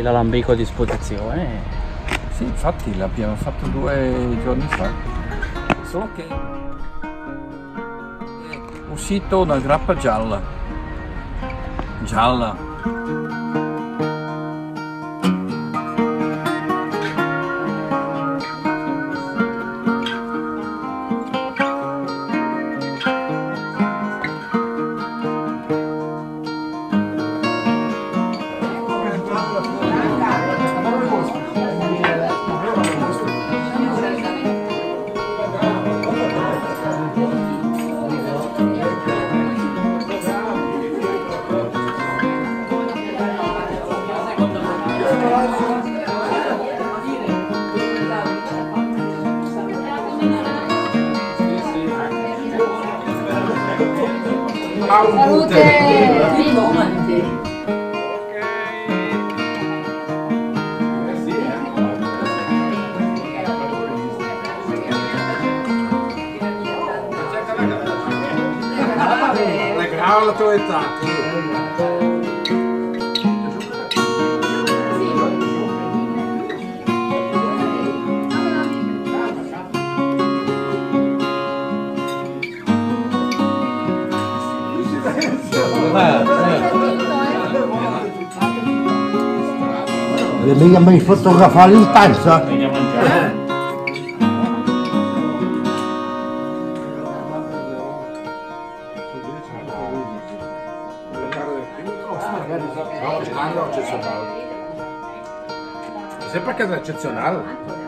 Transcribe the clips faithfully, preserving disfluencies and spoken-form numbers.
l'alambico a disposizione. Sì, infatti l'abbiamo fatto due giorni fa, solo che è uscito una grappa gialla. Gialla. Salute! La grava la tua età. Mica mi fotografare in stanza? Sempre a casa eccezionale.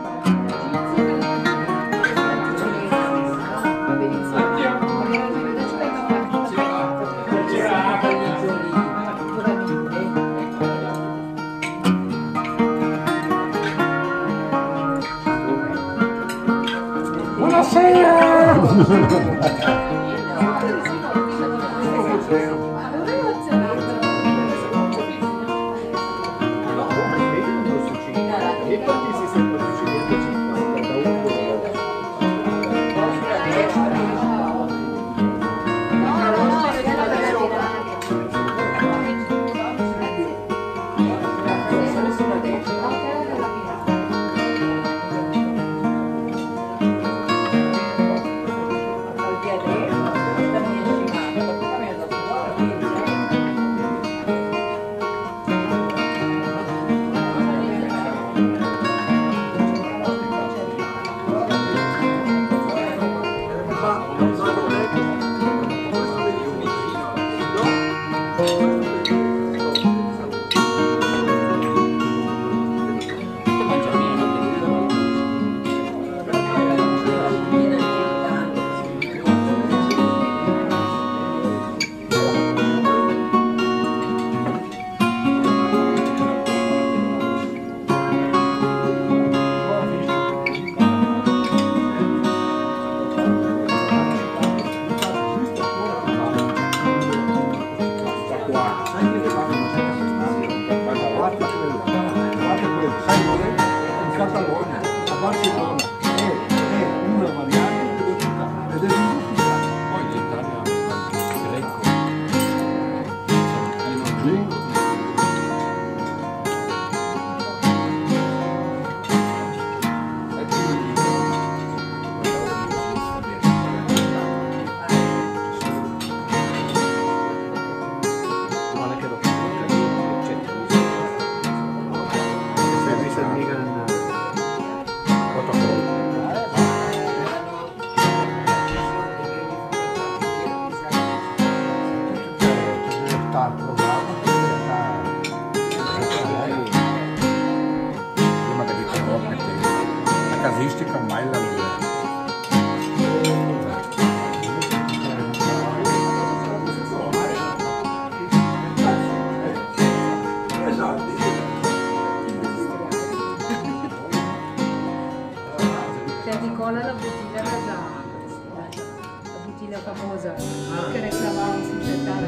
Casistica mai la mia. C'è Nicola la bottiglia casa, la bottiglia famosa che reclamava su Cettana.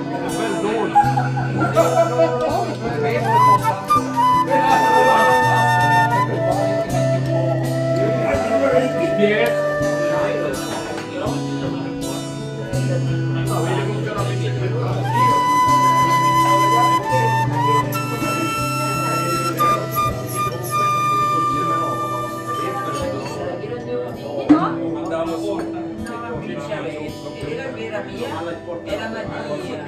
Era Madia.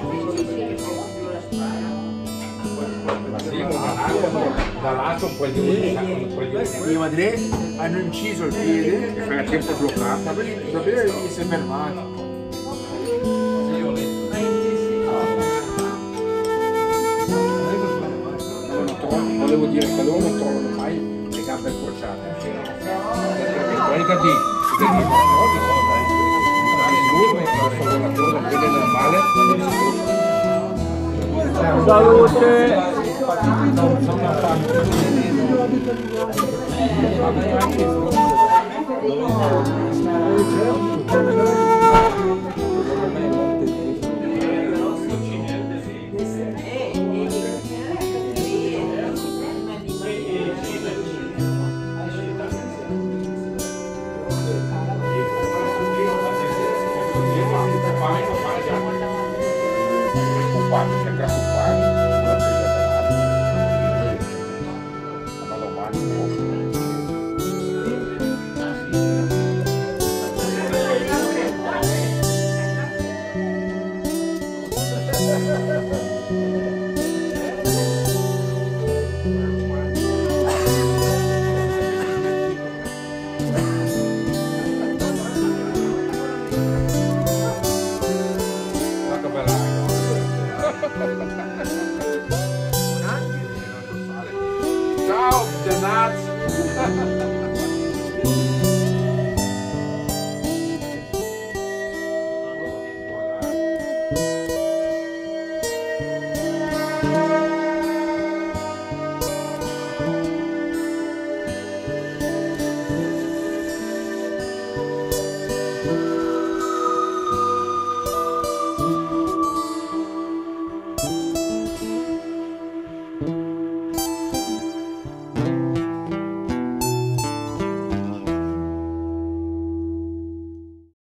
Dall'alto un po' di I Madrid hanno inciso il piede che era tempo bloccato, ma davvero gli si è fermato. Volevo dire che loro non trovano mai le gambe incrociate. Perché poi di Ciao, Denaz!